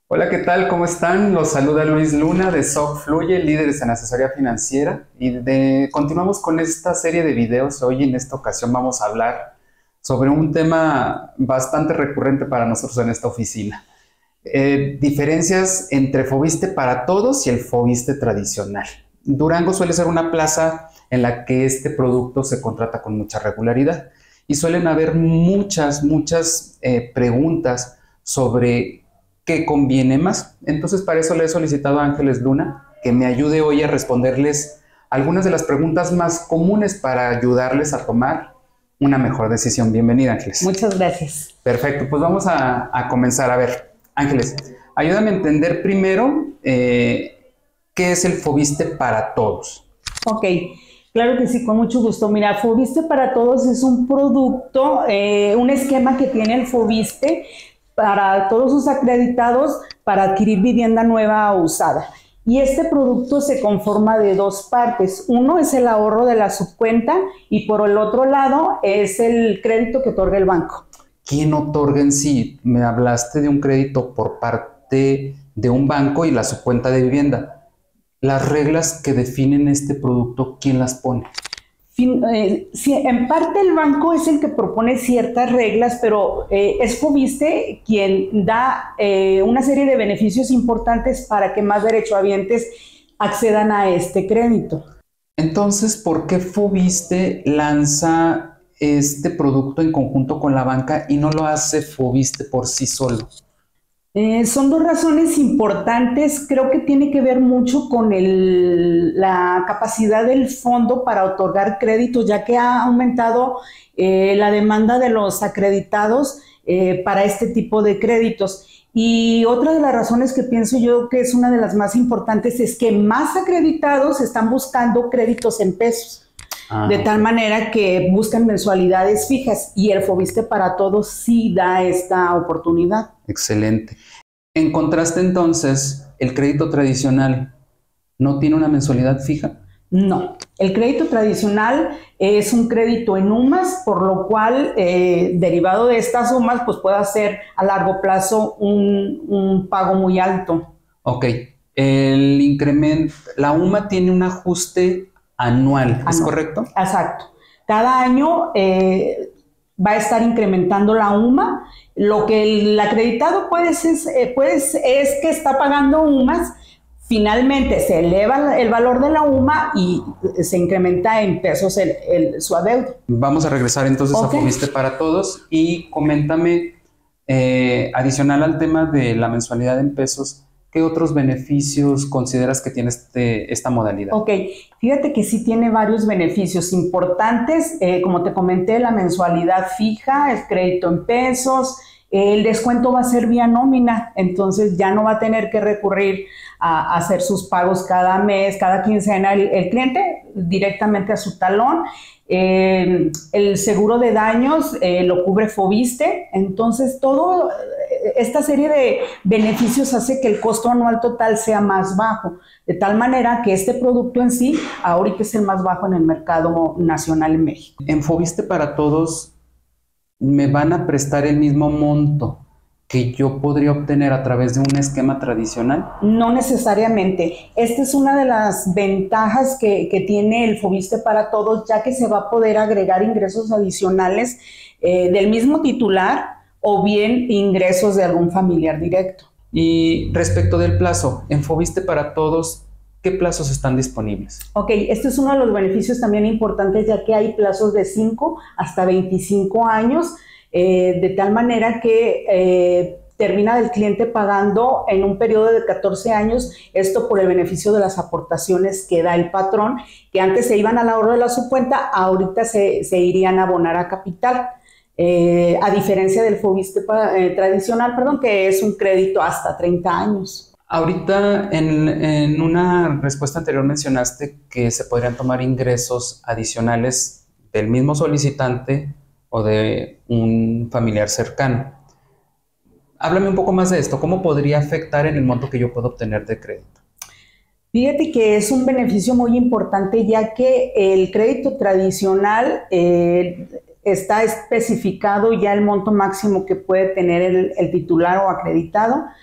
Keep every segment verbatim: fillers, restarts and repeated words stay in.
Hola, ¿qué tal? ¿Cómo están? Los saluda Luis Luna de SoftFluye, líderes en asesoría financiera. Y de, continuamos con esta serie de videos. Hoy en esta ocasión vamos a hablar sobre un tema bastante recurrente para nosotros en esta oficina. Eh, diferencias entre Foviste para Todos y el Foviste tradicional. Durango suele ser una plaza en la que este producto se contrata con mucha regularidad y suelen haber muchas, muchas eh, preguntas sobre qué conviene más. Entonces, para eso le he solicitado a Ángeles Luna que me ayude hoy a responderles algunas de las preguntas más comunes para ayudarles a tomar una mejor decisión. Bienvenida, Ángeles. Muchas gracias. Perfecto, pues vamos a, a comenzar. A ver, Ángeles, ayúdame a entender primero eh, qué es el Foviste para Todos. Ok, claro que sí, con mucho gusto. Mira, Foviste para Todos es un producto, eh, un esquema que tiene el Foviste para todos sus acreditados para adquirir vivienda nueva o usada. Y este producto se conforma de dos partes. Uno es el ahorro de la subcuenta y por el otro lado es el crédito que otorga el banco. ¿Quién otorga en sí? Me hablaste de un crédito por parte de un banco y la subcuenta de vivienda. Las reglas que definen este producto, ¿quién las pone? Fin, eh, sí, en parte el banco es el que propone ciertas reglas, pero eh, es Foviste quien da eh, una serie de beneficios importantes para que más derechohabientes accedan a este crédito. Entonces, ¿por qué Foviste lanza este producto en conjunto con la banca y no lo hace Foviste por sí solo? Eh, son dos razones importantes. Creo que tiene que ver mucho con el, la capacidad del fondo para otorgar créditos, ya que ha aumentado eh, la demanda de los acreditados eh, para este tipo de créditos. Y otra de las razones que pienso yo que es una de las más importantes es que más acreditados están buscando créditos en pesos. Ah, de tal manera que buscan mensualidades fijas y el Foviste para Todos sí da esta oportunidad. Excelente. En contraste, entonces, ¿el crédito tradicional no tiene una mensualidad fija? No, el crédito tradicional es un crédito en UMAS, por lo cual, eh, derivado de estas UMAS, pues puede hacer a largo plazo un, un pago muy alto. Ok, el incremento, la UMA tiene un ajuste anual, ¿es Anual. correcto? Exacto. Cada año eh, va a estar incrementando la UMA. Lo que el acreditado pues es, eh, pues es que está pagando UMAS, finalmente se eleva el valor de la UMA y se incrementa en pesos el, el, su adeudo. Vamos a regresar entonces okay. a Foviste para Todos y coméntame, eh, adicional al tema de la mensualidad en pesos, ¿qué otros beneficios consideras que tiene este, esta modalidad? Ok, fíjate que sí tiene varios beneficios importantes, eh, como te comenté, la mensualidad fija, el crédito en pesos, eh, el descuento va a ser vía nómina, entonces ya no va a tener que recurrir a, a hacer sus pagos cada mes, cada quincena el, el cliente directamente a su talón. Eh, el seguro de daños eh, lo cubre Foviste, entonces toda esta serie de beneficios hace que el costo anual total sea más bajo, de tal manera que este producto en sí ahorita es el más bajo en el mercado nacional en México. En Foviste para Todos me van a prestar el mismo monto que yo podría obtener a través de un esquema tradicional. No necesariamente. Esta es una de las ventajas que, que tiene el Foviste para Todos, ya que se va a poder agregar ingresos adicionales eh, del mismo titular o bien ingresos de algún familiar directo. Y respecto del plazo, en Foviste para Todos, ¿qué plazos están disponibles? Ok, este es uno de los beneficios también importantes, ya que hay plazos de cinco hasta veinticinco años, eh, de tal manera que eh, termina el cliente pagando en un periodo de catorce años, esto por el beneficio de las aportaciones que da el patrón, que antes se iban al ahorro de la subcuenta, ahorita se, se irían a abonar a capital. Eh, a diferencia del Foviste eh, tradicional, perdón, que es un crédito hasta treinta años. Ahorita en, en una respuesta anterior mencionaste que se podrían tomar ingresos adicionales del mismo solicitante o de un familiar cercano. Háblame un poco más de esto. ¿Cómo podría afectar en el monto que yo puedo obtener de crédito? Fíjate que es un beneficio muy importante, ya que el crédito tradicional eh, está especificado ya el monto máximo que puede tener el, el titular o acreditado,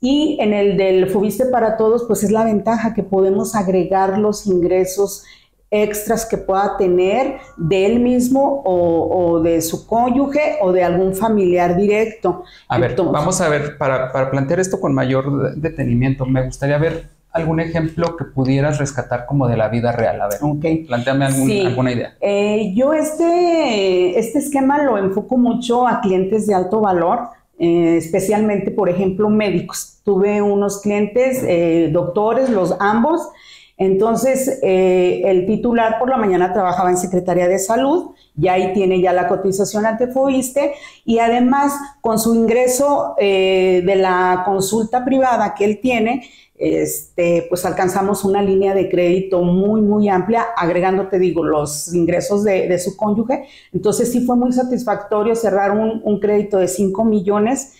Y en el del Foviste para Todos, pues es la ventaja que podemos agregar los ingresos extras que pueda tener de él mismo o, o de su cónyuge o de algún familiar directo. A ver, Entonces, vamos a ver, para, para plantear esto con mayor detenimiento, me gustaría ver algún ejemplo que pudieras rescatar como de la vida real. A ver, okay. Plantéame algún, sí. alguna idea. Eh, yo este, este esquema lo enfoco mucho a clientes de alto valor, eh, especialmente, por ejemplo, médicos. Tuve unos clientes, eh, doctores, los ambos. Entonces, eh, el titular por la mañana trabajaba en Secretaría de Salud, y ahí tiene ya la cotización ante Foviste, y además con su ingreso eh, de la consulta privada que él tiene, este, pues alcanzamos una línea de crédito muy, muy amplia, agregando, te digo, los ingresos de, de su cónyuge. Entonces sí fue muy satisfactorio cerrar un, un crédito de cinco millones,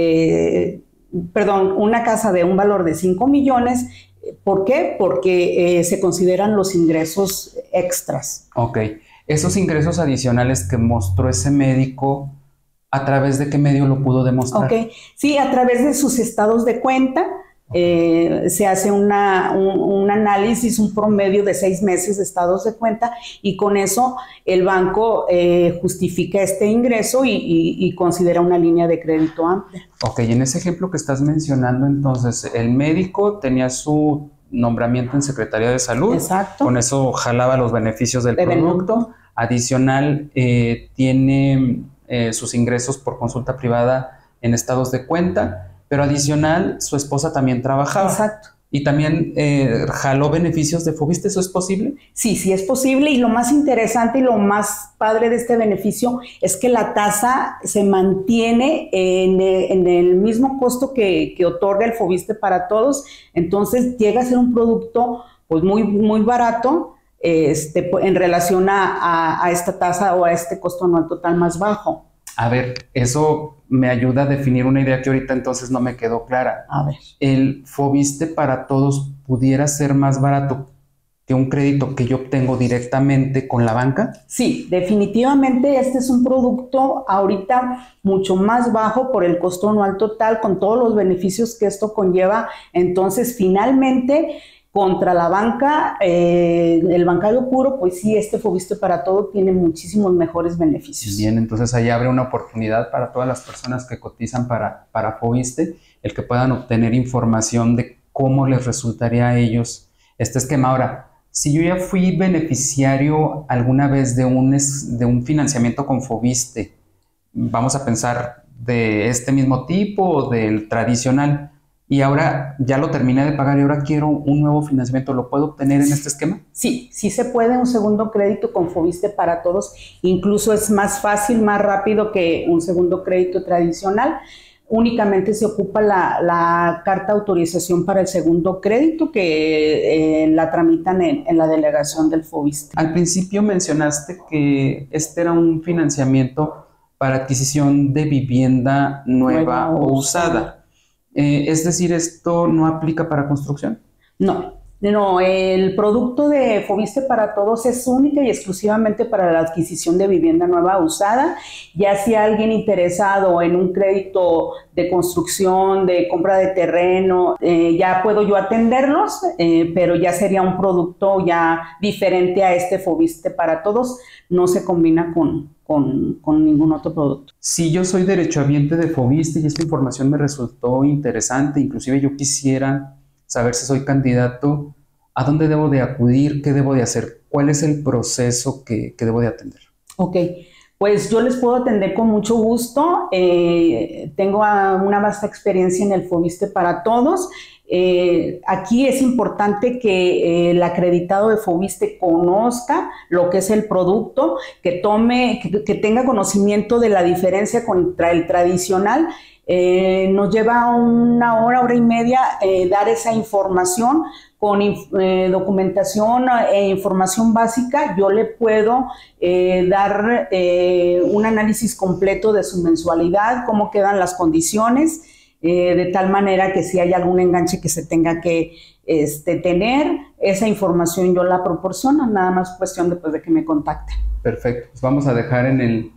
eh, perdón, una casa de un valor de cinco millones. ¿Por qué? Porque eh, se consideran los ingresos extras. Ok. Esos ingresos adicionales que mostró ese médico, ¿a través de qué medio lo pudo demostrar? Ok. Sí, a través de sus estados de cuenta. Eh, se hace una, un, un análisis, un promedio de seis meses de estados de cuenta, y con eso el banco eh, justifica este ingreso y, y, y considera una línea de crédito amplia. Ok, en ese ejemplo que estás mencionando, entonces, el médico tenía su nombramiento en Secretaría de Salud. Exacto. Con eso jalaba los beneficios del de producto. Beneficio. Adicional, eh, tiene eh, sus ingresos por consulta privada en estados de cuenta. Pero adicional, su esposa también trabajaba. Exacto. Y también eh, jaló beneficios de Foviste. ¿Eso es posible? Sí, sí es posible. Y lo más interesante y lo más padre de este beneficio es que la tasa se mantiene en el, en el mismo costo que, que otorga el Foviste para Todos. Entonces llega a ser un producto pues muy, muy barato este, en relación a, a, a esta tasa o a este costo anual total más bajo. A ver, eso me ayuda a definir una idea que ahorita entonces no me quedó clara. A ver. ¿El Foviste para Todos pudiera ser más barato que un crédito que yo obtengo directamente con la banca? Sí, definitivamente este es un producto ahorita mucho más bajo por el costo anual total, con todos los beneficios que esto conlleva. Entonces, finalmente, contra la banca, eh, el bancario puro, pues sí, este Foviste para Todo tiene muchísimos mejores beneficios. Bien, entonces ahí abre una oportunidad para todas las personas que cotizan para, para Foviste, el que puedan obtener información de cómo les resultaría a ellos este esquema. Ahora, si yo ya fui beneficiario alguna vez de un, de un financiamiento con Foviste, vamos a pensar de este mismo tipo o del tradicional, y ahora ya lo terminé de pagar y ahora quiero un nuevo financiamiento, ¿lo puedo obtener en este esquema? Sí, sí se puede un segundo crédito con Foviste para Todos. Incluso es más fácil, más rápido que un segundo crédito tradicional. Únicamente se ocupa la, la carta de autorización para el segundo crédito que eh, la tramitan en, en la delegación del Foviste. Al principio mencionaste que este era un financiamiento para adquisición de vivienda nueva, nueva o usada. Eh, es decir, ¿esto no aplica para construcción? No, no, el producto de Foviste para Todos es única y exclusivamente para la adquisición de vivienda nueva o usada. Ya si alguien interesado en un crédito de construcción, de compra de terreno, eh, ya puedo yo atenderlos, eh, pero ya sería un producto ya diferente a este Foviste para Todos, no se combina con... Con, con ningún otro producto. Si yo soy derechohabiente de Foviste y esta información me resultó interesante, inclusive yo quisiera saber si soy candidato, ¿a dónde debo de acudir? ¿Qué debo de hacer? ¿Cuál es el proceso que, que debo de atender? Ok, pues yo les puedo atender con mucho gusto. Eh, tengo una vasta experiencia en el Foviste para Todos. Eh, aquí es importante que eh, el acreditado de Foviste conozca lo que es el producto, que tome, que, que tenga conocimiento de la diferencia contra el tradicional. Eh, nos lleva una hora, hora y media eh, dar esa información con eh, documentación e información básica. Yo le puedo eh, dar eh, un análisis completo de su mensualidad, cómo quedan las condiciones, Eh, de tal manera que si hay algún enganche que se tenga que este, tener, esa información yo la proporciono, nada más cuestión después de que me contacten. Perfecto, pues vamos a dejar en, el,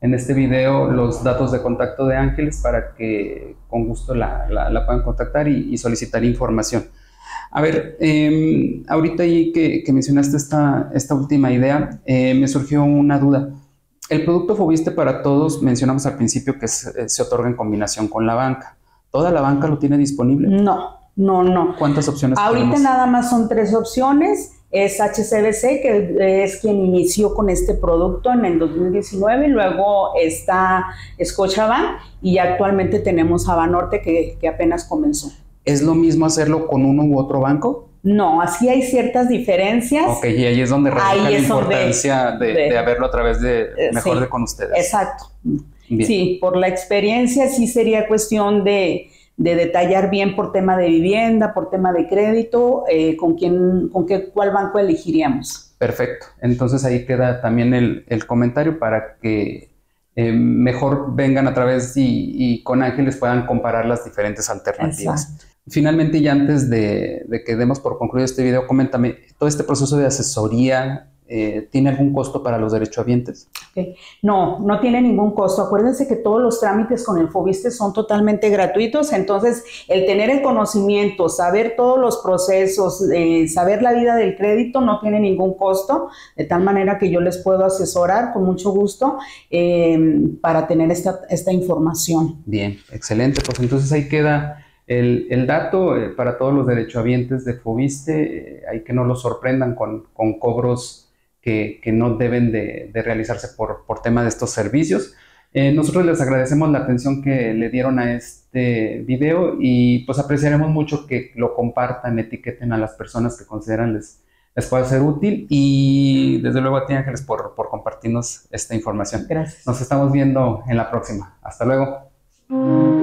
en este video los datos de contacto de Ángeles para que con gusto la, la, la puedan contactar y, y solicitar información. A ver, eh, ahorita ahí que, que mencionaste esta, esta última idea, eh, me surgió una duda. El producto Foviste para Todos, mencionamos al principio que se, se otorga en combinación con la banca. ¿Toda la banca lo tiene disponible? No, no, no. ¿Cuántas opciones Ahorita tenemos? Nada más son tres opciones. Es H C B C, que es quien inició con este producto en el dos mil diecinueve, y luego está Scotiabank y actualmente tenemos a Banorte que, que apenas comenzó. ¿Es lo mismo hacerlo con uno u otro banco? No, así hay ciertas diferencias. Ok, y ahí es donde radica la importancia de, de, de, de haberlo a través de, mejor sí, de con ustedes. Exacto. Bien. Sí, por la experiencia sí sería cuestión de... de detallar bien por tema de vivienda, por tema de crédito, eh, con quién, con qué, cuál banco elegiríamos. Perfecto. Entonces ahí queda también el, el comentario para que eh, mejor vengan a través y, y con Ángeles puedan comparar las diferentes alternativas. Exacto. Finalmente, y antes de, de que demos por concluido este video, coméntame, ¿todo este proceso de asesoría Eh, ¿tiene algún costo para los derechohabientes? Okay. No, no tiene ningún costo. Acuérdense que todos los trámites con el Foviste son totalmente gratuitos, entonces el tener el conocimiento, saber todos los procesos, eh, saber la vida del crédito no tiene ningún costo, de tal manera que yo les puedo asesorar con mucho gusto eh, para tener esta, esta información. Bien, excelente. Pues entonces ahí queda el, el dato eh, para todos los derechohabientes de Foviste. Eh, hay que no los sorprendan con, con cobros Que, que no deben de, de realizarse por, por tema de estos servicios. Eh, nosotros les agradecemos la atención que le dieron a este video y pues apreciaremos mucho que lo compartan, etiqueten a las personas que consideran les, les pueda ser útil y desde luego a ti, Ángeles, por, por compartirnos esta información. Gracias. Nos estamos viendo en la próxima. Hasta luego.